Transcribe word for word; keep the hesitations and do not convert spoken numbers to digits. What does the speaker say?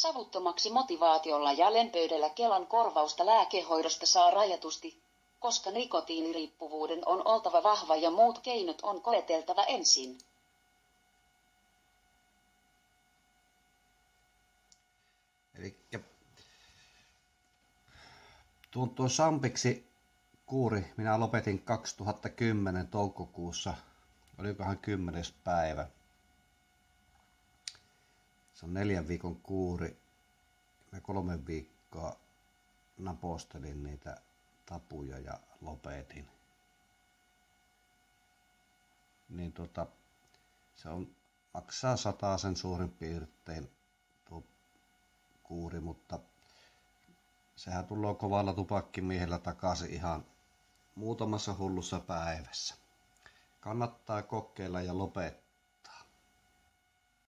Savuttomaksi motivaatiolla ja lempöydellä Kelan korvausta lääkehoidosta saa rajatusti, koska nikotiiniriippuvuuden on oltava vahva ja muut keinot on koeteltava ensin. Elikkä tuon tuo Sampiksi kuuri minä lopetin kaksituhattakymmenen toukokuussa, olikohan kymmenes päivä. Se on neljän viikon kuuri. Mä kolme viikkoa napostelin niitä tapuja ja lopetin. Niin tota, se on, maksaa satasen suurin piirtein tuo kuuri, mutta sehän tulee kovalla tupakkimiehellä takaisin ihan muutamassa hullussa päivässä. Kannattaa kokeilla ja lopettaa.